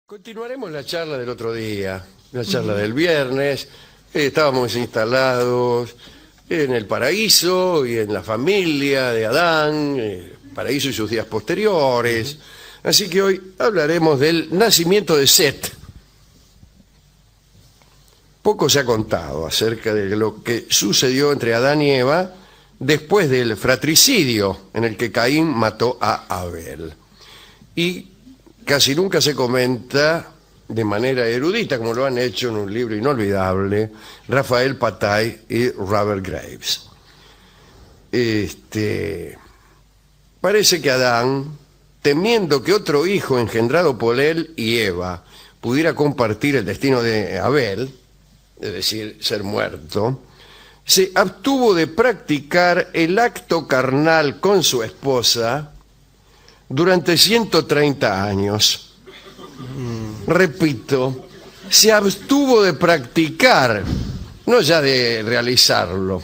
Continuaremos la charla del otro día, la charla del viernes. Estábamos instalados en el paraíso y en la familia de Adán, paraíso y sus días posteriores. Así que hoy hablaremos del nacimiento de Set. Poco se ha contado acerca de lo que sucedió entre Adán y Eva después del fratricidio en el que Caín mató a Abel. Y casi nunca se comenta de manera erudita, como lo han hecho en un libro inolvidable, Rafael Patai y Robert Graves. Parece que Adán, temiendo que otro hijo engendrado por él y Eva pudiera compartir el destino de Abel, es decir, ser muerto, se abstuvo de practicar el acto carnal con su esposa durante 130 años. Repito, se abstuvo de practicar, no ya de realizarlo.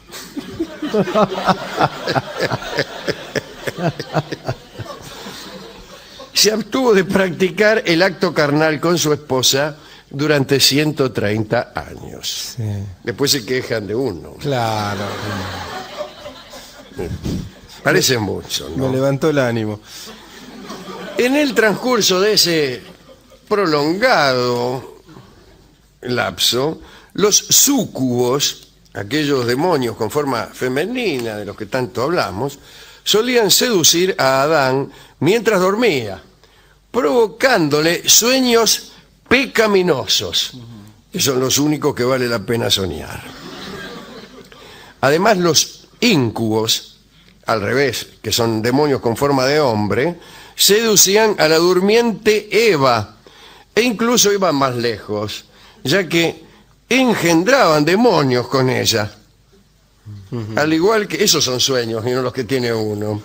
Se abstuvo de practicar el acto carnal con su esposa durante 130 años. Sí. Después se quejan de uno. Claro. Parece mucho, ¿no? Me levantó el ánimo. En el transcurso de ese prolongado lapso, los súcubos, aquellos demonios con forma femenina de los que tanto hablamos, solían seducir a Adán mientras dormía, provocándole sueños pecaminosos, que son los únicos que vale la pena soñar. Además, los íncubos, al revés, que son demonios con forma de hombre, seducían a la durmiente Eva, e incluso iban más lejos, ya que engendraban demonios con ella. Al igual que esos son sueños y no los que tiene uno.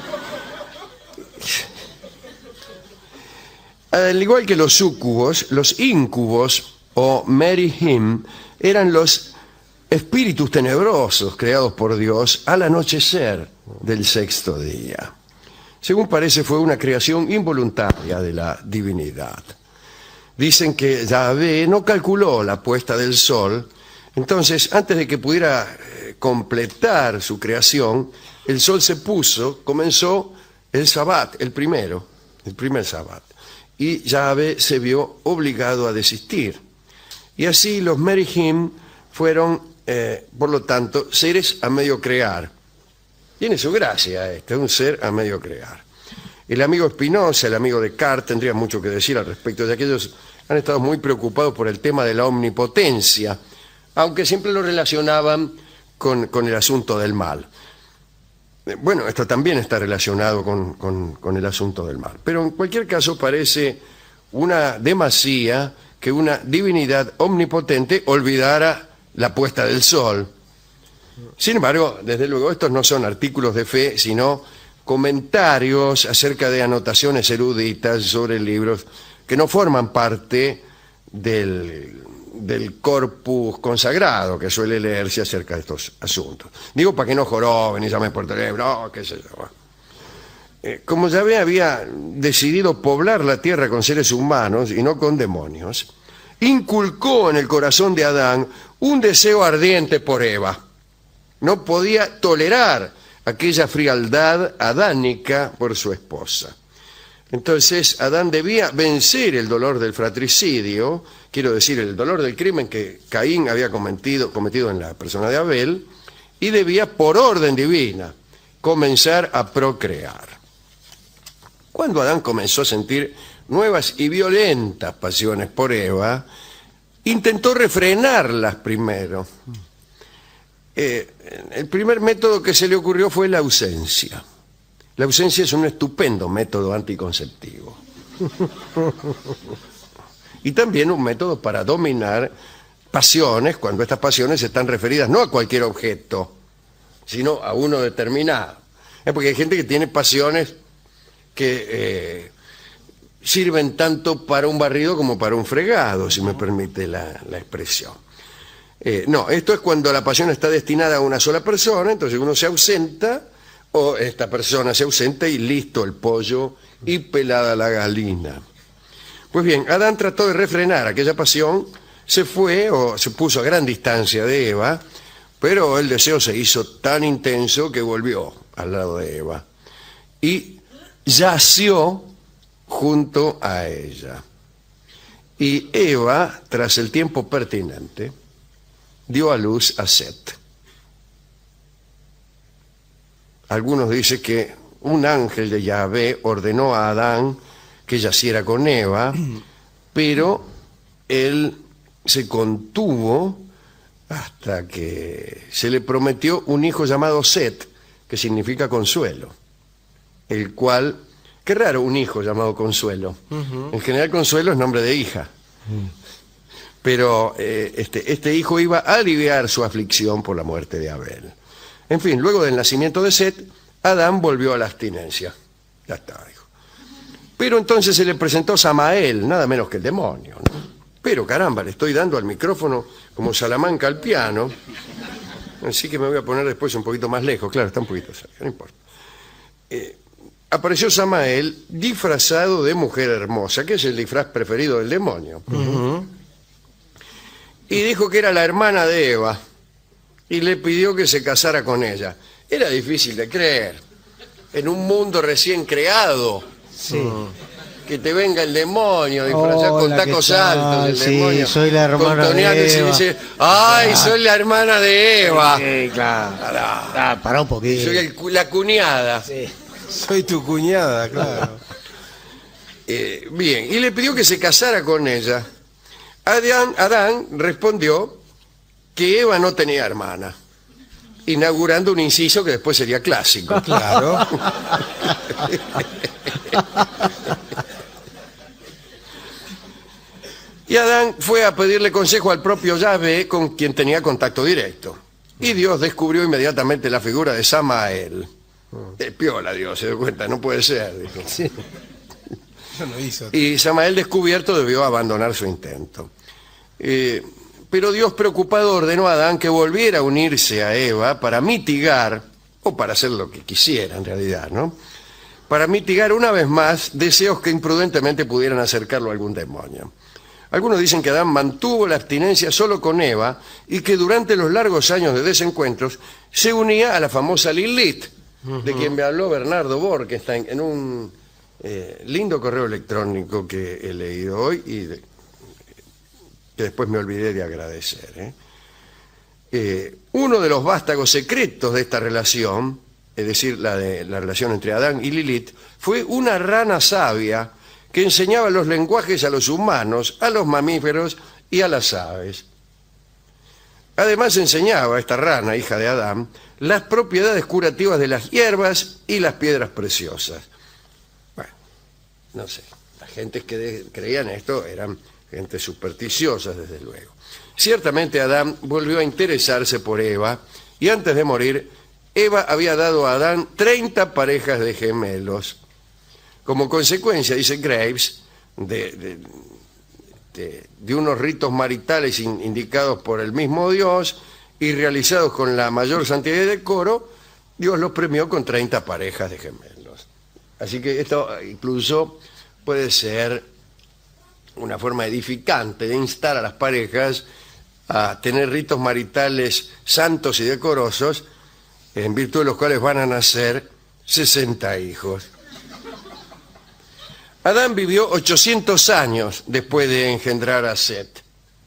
Al igual que los súcubos, los íncubos o merihim eran los espíritus tenebrosos creados por Dios al anochecer del sexto día. Según parece, fue una creación involuntaria de la divinidad. Dicen que Yahvé no calculó la puesta del sol, entonces antes de que pudiera completar su creación, el sol se puso, comenzó el Sabbat, el primer Sabbat, y Yahvé se vio obligado a desistir. Y así los merihim fueron, por lo tanto, seres a medio crear. Tiene su gracia un ser a medio crear. El amigo Spinoza, el amigo Descartes, tendría mucho que decir al respecto, de aquellos han estado muy preocupados por el tema de la omnipotencia, aunque siempre lo relacionaban con el asunto del mal. Bueno, esto también está relacionado con el asunto del mal. Pero en cualquier caso parece una demasía que una divinidad omnipotente olvidara la puesta del sol. Sin embargo, desde luego, estos no son artículos de fe, sino comentarios acerca de anotaciones eruditas sobre libros que no forman parte del corpus consagrado que suele leerse acerca de estos asuntos. Digo para que no joroben y llamen por teléfono, qué sé yo. Como Yahvé había decidido poblar la tierra con seres humanos y no con demonios, inculcó en el corazón de Adán un deseo ardiente por Eva. No podía tolerar aquella frialdad adánica por su esposa. Entonces Adán debía vencer el dolor del fratricidio, quiero decir, el dolor del crimen que Caín había cometido en la persona de Abel, y debía, por orden divina, comenzar a procrear. Cuando Adán comenzó a sentir nuevas y violentas pasiones por Eva, intentó refrenarlas primero. El primer método que se le ocurrió fue la ausencia. La ausencia es un estupendo método anticonceptivo. Y también un método para dominar pasiones, cuando estas pasiones están referidas no a cualquier objeto, sino a uno determinado. Porque hay gente que tiene pasiones que sirven tanto para un barrido como para un fregado, si me permite la expresión. No, esto es cuando la pasión está destinada a una sola persona, entonces uno se ausenta, o esta persona se ausenta y listo el pollo y pelada la gallina. Pues bien, Adán trató de refrenar aquella pasión, se fue o se puso a gran distancia de Eva, pero el deseo se hizo tan intenso que volvió al lado de Eva y yació junto a ella. Y Eva, tras el tiempo pertinente, dio a luz a Set. Algunos dicen que un ángel de Yahvé ordenó a Adán que yaciera con Eva, pero él se contuvo hasta que se le prometió un hijo llamado Set, que significa consuelo, el cual, qué raro un hijo llamado Consuelo. En general Consuelo es nombre de hija, pero este hijo iba a aliviar su aflicción por la muerte de Abel. En fin, luego del nacimiento de Set, Adán volvió a la abstinencia. Ya está, dijo. Pero entonces se le presentó Samael, nada menos que el demonio, ¿no? Pero caramba, le estoy dando al micrófono como Salamanca al piano, así que me voy a poner después un poquito más lejos. Claro, está un poquito cerca, no importa. Apareció Samael disfrazado de mujer hermosa, que es el disfraz preferido del demonio. Y dijo que era la hermana de Eva y le pidió que se casara con ella. Era difícil de creer, en un mundo recién creado. Sí. Que te venga el demonio disfrazado con tacos altos, el demonio. Sí, soy la hermana de Eva. Y dice, ¡ay, soy la hermana de Eva! Sí, claro. Pará un poquito. Soy la cuñada. Sí. Soy tu cuñada, claro. Bien, y le pidió que se casara con ella. Adán respondió que Eva no tenía hermana, inaugurando un inciso que después sería clásico. Claro. Y Adán fue a pedirle consejo al propio Yahvé, con quien tenía contacto directo. Y Dios descubrió inmediatamente la figura de Samael. Piola Dios, se dio cuenta, no puede ser, dijo. Sí. Eso no hizo. Y Samael descubierto debió abandonar su intento. Pero Dios preocupado ordenó a Adán que volviera a unirse a Eva para mitigar, o para hacer lo que quisiera en realidad, ¿no? Para mitigar una vez más deseos que imprudentemente pudieran acercarlo a algún demonio. Algunos dicen que Adán mantuvo la abstinencia solo con Eva y que durante los largos años de desencuentros se unía a la famosa Lilith, de quien me habló Bernardo Bor, que está en un lindo correo electrónico que he leído hoy y que después me olvidé de agradecer. Uno de los vástagos secretos de esta relación, es decir, la relación entre Adán y Lilith, fue una rana sabia que enseñaba los lenguajes a los humanos, a los mamíferos y a las aves. Además enseñaba a esta rana, hija de Adán, las propiedades curativas de las hierbas y las piedras preciosas. Bueno, no sé, las gentes que creían esto eran gente supersticiosa, desde luego. Ciertamente Adán volvió a interesarse por Eva, y antes de morir, Eva había dado a Adán 30 parejas de gemelos. Como consecuencia, dice Graves, de unos ritos maritales indicados por el mismo Dios y realizados con la mayor santidad y decoro, Dios los premió con 30 parejas de gemelos. Así que esto incluso puede ser una forma edificante de instar a las parejas a tener ritos maritales santos y decorosos, en virtud de los cuales van a nacer 60 hijos. Adán vivió 800 años después de engendrar a Set.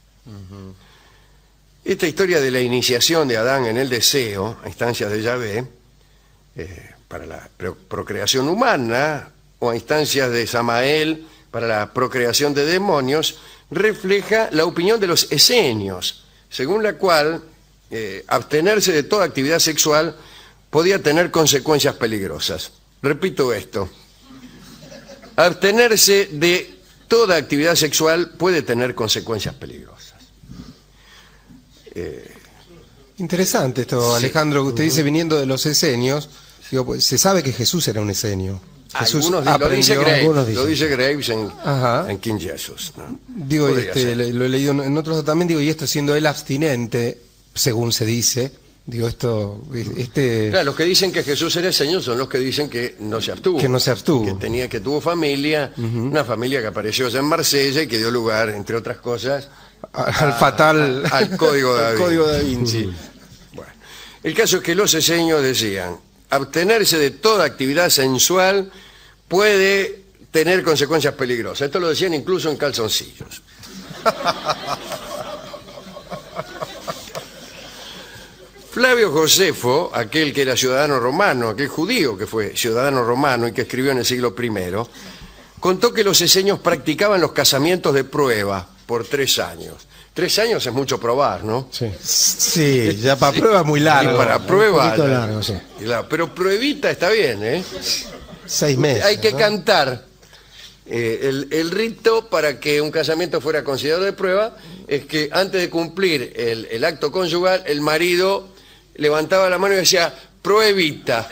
Esta historia de la iniciación de Adán en el deseo, a instancias de Yahvé, para la procreación humana, o a instancias de Samael, para la procreación de demonios, refleja la opinión de los esenios, según la cual abstenerse de toda actividad sexual podía tener consecuencias peligrosas. Repito esto. Abstenerse de toda actividad sexual puede tener consecuencias peligrosas. Interesante esto, sí. Alejandro, que usted dice viniendo de los esenios. Digo, pues, se sabe que Jesús era un esenio. Jesús lo dice Graves en King Jesus, ¿no? Digo, lo he leído en otros también, digo, y esto siendo él abstinente, según se dice, Digo, Claro, los que dicen que Jesús era el Señor son los que dicen que no se abstuvo. Que no se abstuvo. Que tuvo familia, una familia que apareció allá en Marsella y que dio lugar, entre otras cosas, al fatal... al Código de Da Vinci. Código Da Vinci. Bueno, el caso es que los esenios decían, abstenerse de toda actividad sensual puede tener consecuencias peligrosas. Esto lo decían incluso en calzoncillos. Flavio Josefo, aquel que era ciudadano romano, aquel judío que fue ciudadano romano y que escribió en el siglo I, contó que los esenios practicaban los casamientos de prueba por 3 años. 3 años es mucho probar, ¿no? Sí, ya para prueba es muy largo. Y para prueba... Un poquito largo, sí. Claro, pero pruebita está bien, ¿eh? 6 meses. Hay que ¿no? cantar. El rito para que un casamiento fuera considerado de prueba es que antes de cumplir el acto conyugal, el marido levantaba la mano y decía, pruebita.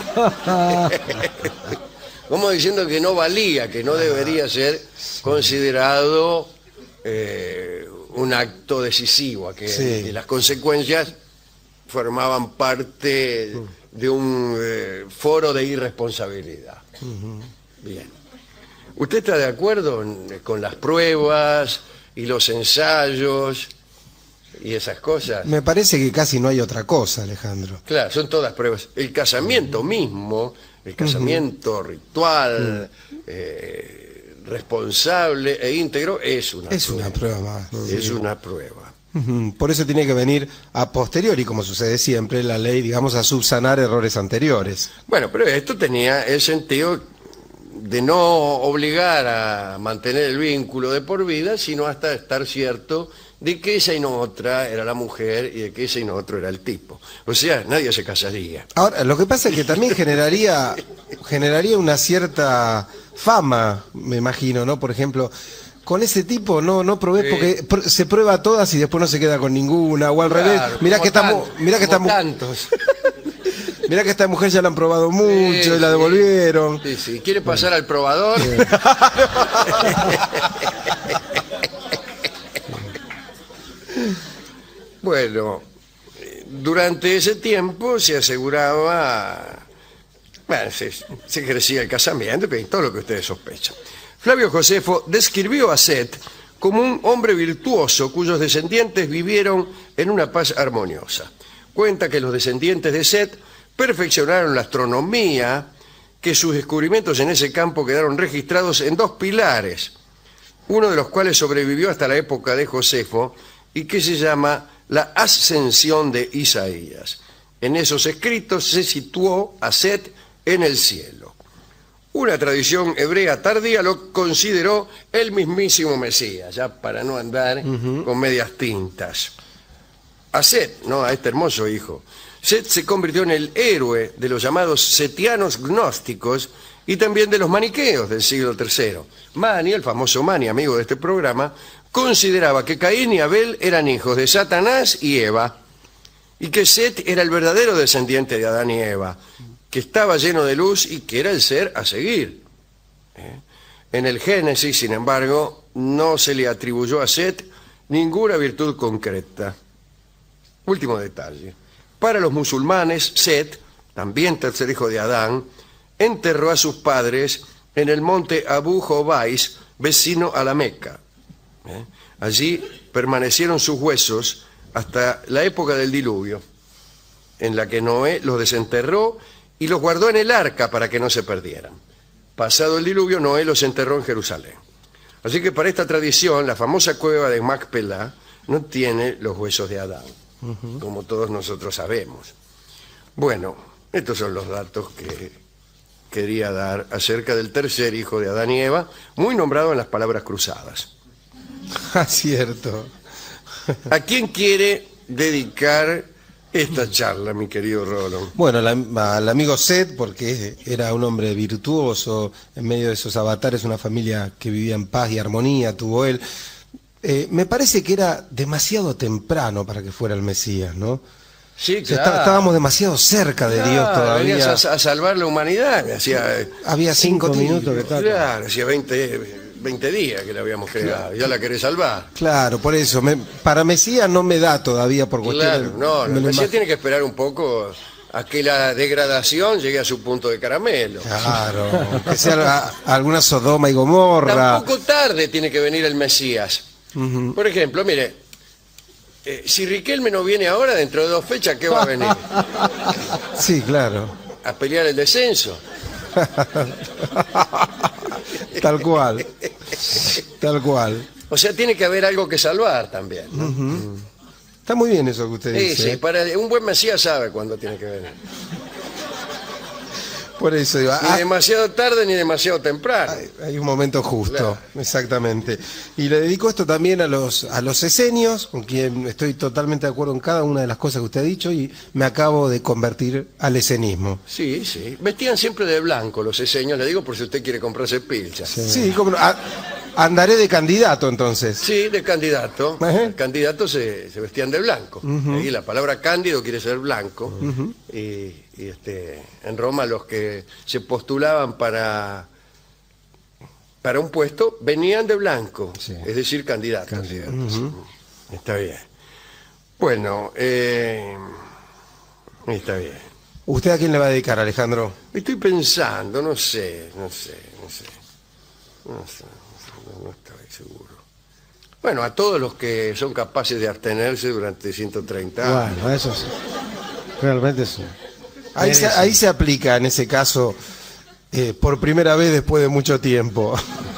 Como diciendo que no valía, que no debería ser considerado un acto decisivo, que las consecuencias formaban parte de un foro de irresponsabilidad. Bien. ¿Usted está de acuerdo con las pruebas y los ensayos y esas cosas? Me parece que casi no hay otra cosa, Alejandro. Claro, son todas pruebas. El casamiento mismo, el casamiento ritual, responsable e íntegro, es una Es prueba. una prueba más. Es una prueba. Por eso tiene que venir a posteriori, como sucede siempre, la ley, digamos, a subsanar errores anteriores. Bueno, pero esto tenía el sentido de no obligar a mantener el vínculo de por vida, sino hasta estar cierto de que esa y no otra era la mujer y de que ese y no otro era el tipo. O sea, nadie se casaría. Ahora, lo que pasa es que también generaría una cierta fama, me imagino, ¿no? Por ejemplo, con ese tipo no probé porque se prueba todas y después no se queda con ninguna, o al revés. Mirá que esta mujer ya la han probado mucho y la devolvieron. Sí. ¿Quiere pasar al probador? Bueno, durante ese tiempo se aseguraba, bueno, se ejercía el casamiento y todo lo que ustedes sospechan. Flavio Josefo describió a Set como un hombre virtuoso cuyos descendientes vivieron en una paz armoniosa. Cuenta que los descendientes de Set perfeccionaron la astronomía, que sus descubrimientos en ese campo quedaron registrados en 2 pilares, uno de los cuales sobrevivió hasta la época de Josefo y que se llama la Ascensión de Isaías. En esos escritos se situó a Set en el cielo. Una tradición hebrea tardía lo consideró el mismísimo Mesías, ya para no andar con medias tintas. A Set, no a este hermoso hijo, Set se convirtió en el héroe de los llamados setianos gnósticos y también de los maniqueos del siglo III. Mani, el famoso Mani, amigo de este programa, consideraba que Caín y Abel eran hijos de Satanás y Eva, y que Set era el verdadero descendiente de Adán y Eva, que estaba lleno de luz y que era el ser a seguir. En el Génesis, sin embargo, no se le atribuyó a Set ninguna virtud concreta. Último detalle. Para los musulmanes, Set, también tercer hijo de Adán, enterró a sus padres en el monte Abu Jobais, vecino a la Meca. Allí permanecieron sus huesos hasta la época del diluvio, en la que Noé los desenterró y los guardó en el arca para que no se perdieran. Pasado el diluvio, Noé los enterró en Jerusalén. Así que para esta tradición, la famosa cueva de Macpelá no tiene los huesos de Adán, como todos nosotros sabemos. Bueno, estos son los datos que quería dar acerca del tercer hijo de Adán y Eva, muy nombrado en las palabras cruzadas. Cierto. ¿A quién quiere dedicar esta charla, mi querido Rolón? Bueno, al amigo Set, porque era un hombre virtuoso, en medio de esos avatares, una familia que vivía en paz y armonía, tuvo él. Me parece que era demasiado temprano para que fuera el Mesías, ¿no? Sí, O sea, claro. estábamos demasiado cerca de Dios todavía. Venías a salvar la humanidad. Había 5 minutos que tal. Claro, hacía 20 20 días que la habíamos creado. Ya la querés salvar. Claro, por eso. Para Mesías no me da todavía por cuestiones... Claro, no, me lo Mesías tiene que esperar un poco a que la degradación llegue a su punto de caramelo. Claro, que sea alguna Sodoma y Gomorra. Tampoco tarde tiene que venir el Mesías. Por ejemplo, mire, si Riquelme no viene ahora, dentro de 2 fechas, ¿qué va a venir? Sí, claro. ¿A pelear el descenso? Tal cual. Tal cual. O sea, tiene que haber algo que salvar también, ¿no? Está muy bien eso que usted Sí, dice. sí, para un buen Mesías sabe cuándo tiene que venir. Por eso digo, Ni demasiado tarde ni demasiado temprano. hay un momento justo, Claro. exactamente. Y le dedico esto también a los esenios, con quien estoy totalmente de acuerdo en cada una de las cosas que usted ha dicho, y me acabo de convertir al esenismo. Sí, sí. Vestían siempre de blanco los eseños, le digo por si usted quiere comprarse pilcha. Sí, cómo no. Andaré de candidato entonces. Sí, de candidato. Ajá. El candidato se vestían de blanco. Y la palabra cándido quiere ser blanco. Y en Roma los que se postulaban para un puesto venían de blanco, Sí. es decir, candidatos. Está bien. Bueno, está bien. ¿Usted a quién le va a dedicar, Alejandro? Estoy pensando, no sé, no estoy seguro. Bueno, a todos los que son capaces de abstenerse durante 130 años. Bueno, eso sí. Realmente sí. Ahí se aplica en ese caso, por primera vez después de mucho tiempo.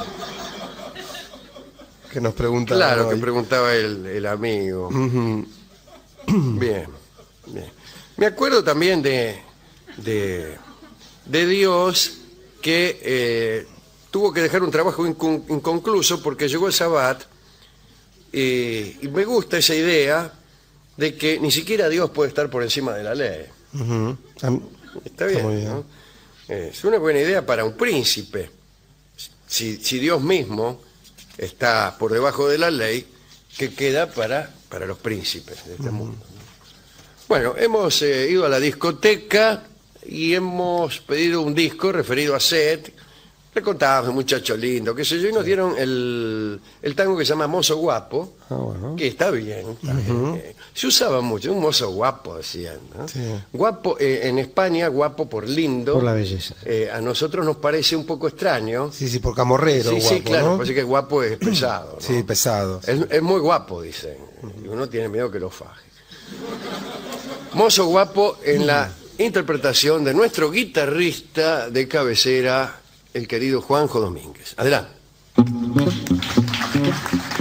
Que nos pregunta. Claro, hoy. que preguntaba el amigo. Bien, bien. Me acuerdo también de Dios que tuvo que dejar un trabajo inconcluso porque llegó el Sabbat y me gusta esa idea de que ni siquiera Dios puede estar por encima de la ley. Está bien, muy bien. ¿no? Es una buena idea para un príncipe. Si Dios mismo está por debajo de la ley, ¿qué queda para los príncipes de este mundo? Bueno, hemos ido a la discoteca y hemos pedido un disco referido a Seth. Le contábamos, un muchacho lindo, qué sé yo, y nos dieron el tango que se llama Mozo Guapo, Bueno. que está bien. Se usaba mucho, un mozo guapo, decían, ¿no? Sí. Guapo, en España, guapo por lindo. Por la belleza. A nosotros nos parece un poco extraño. Sí, por camorrero, Sí, guapo, sí, claro, ¿no? parece que guapo es pesado, ¿no? Sí, pesado. Es muy guapo, dicen. Y uno tiene miedo que lo faje. Mozo Guapo en la interpretación de nuestro guitarrista de cabecera, el querido Juanjo Domínguez. Adelante.